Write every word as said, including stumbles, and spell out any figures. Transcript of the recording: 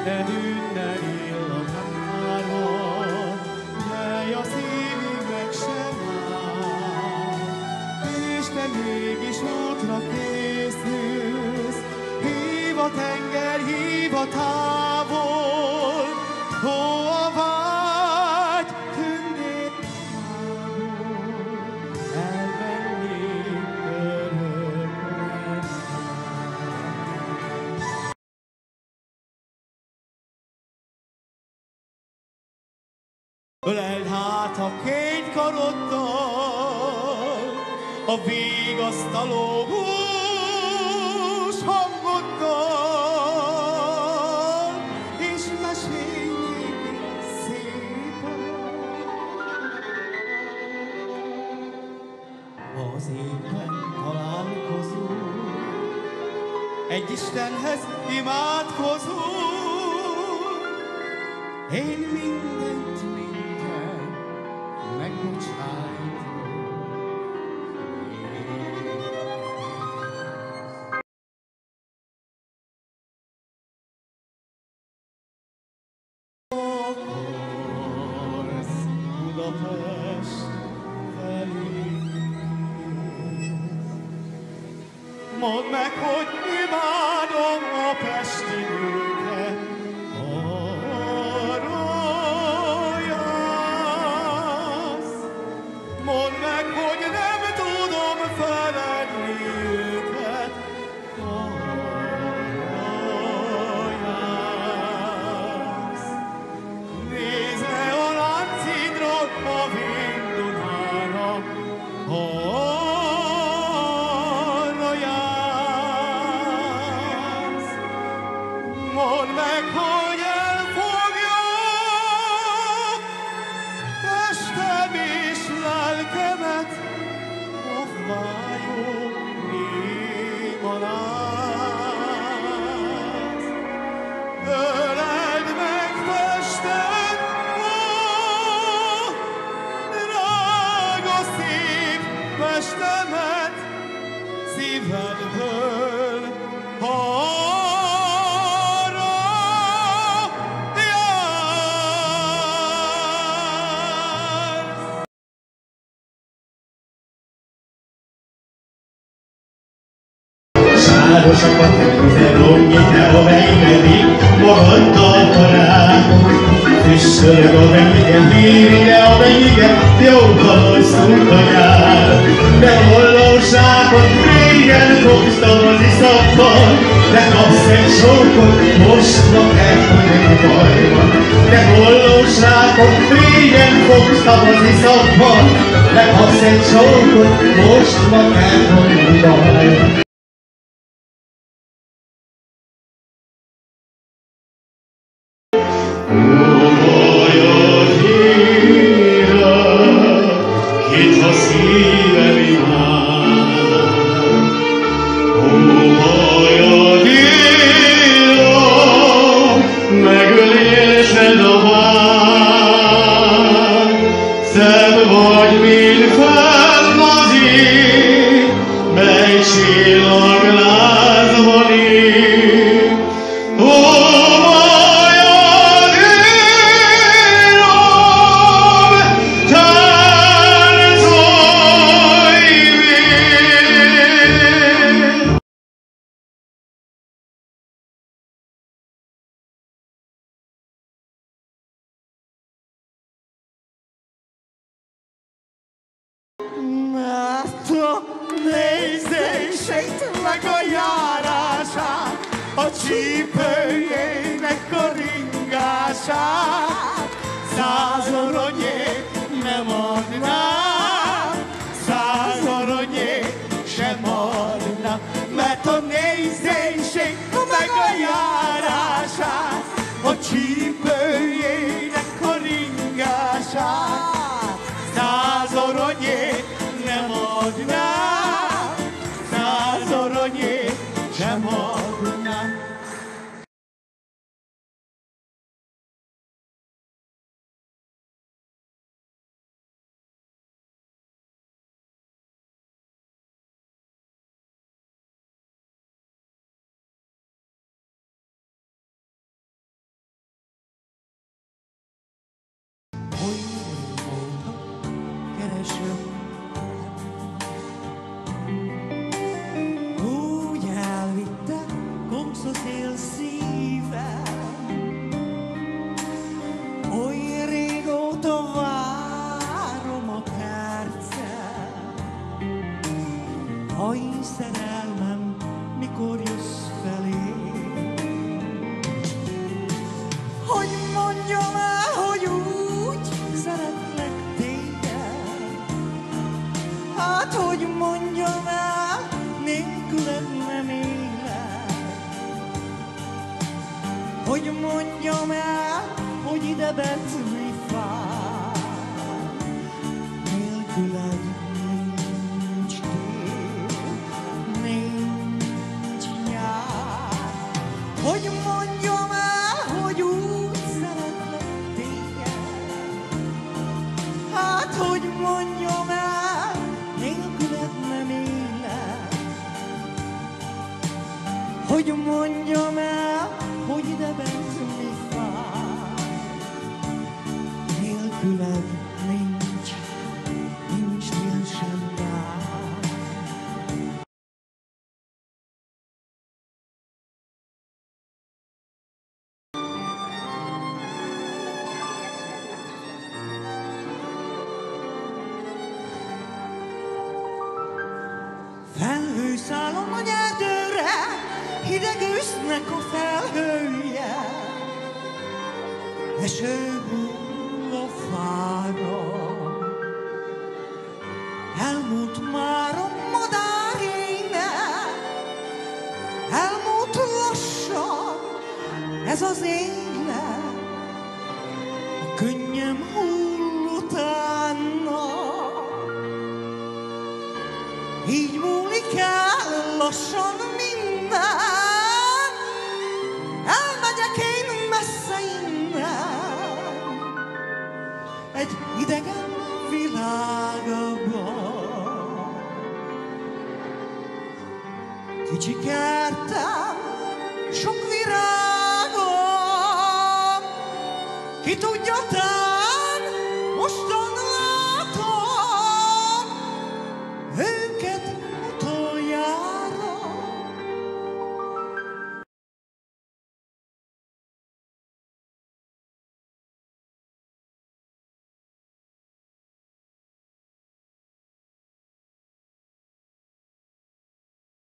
minden ünnep illatáron, mely a szívünknek sem áll. És te mégis útra készülsz, hív a tenger, hív a távol, ó, a vágy tündék távol, elmenni örökre. Öleld hát a két karoddal, a vigasztaló hús hangoddal, és mesélj néki szépen. Az évben találkozunk, egy Istenhez imádkozunk, én mindent, mindent megbocsájtom. Akarsz Budapest felé, mondd meg, hogy imádom a pesti nőket, arra jársz. Mondd meg, hogy nem tudom feledni őket, arra jársz. Nézd le a Lánchídról a Vén-Dunára, arra jársz. Mondd meg, hogy elfogja testem és lelkemet a fájó némaláz. Öleld meg testem, ó, drága szív testemet, szívedből arra jársz. Sárosokat közelogni te a mennyedik, maradtal parán. Füssölög a mennyigen, hírige a mennyigen, jókkal osszunk a nyár. De hollóságot régen fogsz tavazi szappal, de kapsz egy sokkot, most ma kell, hogy egy baj van. De hollóságot régen fogsz tavazi szappal, de kapsz egy sokkot, most ma kell, hogy egy baj van. Kit a szívem imád, ó, bajod írja, megölésed a vád, szebb vagy, mint fenn az ég, mely csillag lázban ég. Ó, Mert a nézését meg a járását, a csípőjének a ringását, száz aranyért nem adnám, száz aranyért sem adnám. Mert a nézését meg a járását, a csípőjének a ringását, száz aranyért nem adnám, száz aranyért sem adnám. szerelmem, mikor jössz felé. Hogy mondjam el, hogy úgy szeretlek téged, hát hogy mondjam el, nélküled nem élek. Hogy mondjam el, hogy ide betűni fáj, nélküled nincs tél, nincs nyár. Hogy mondjam el, hogy úgy szeretlek téged, hát hogy mondjam el, nélküled nem élek. Hogy mondjam el, hogy ide betűni fáj, nélküled nincs, nincs tél sem nyár. Felhőszálom a nyerdőre, hideg ősznek a felhője, eső hull a fára. Elmúlt már a madár ének, elmúlt lassan ez az élet, a könnyem hull utána. Így múlik el lassan minden, elmegyek én messze innen, egy idegen világba. Kicsi kertem, sok virágom, ki tudja, tán most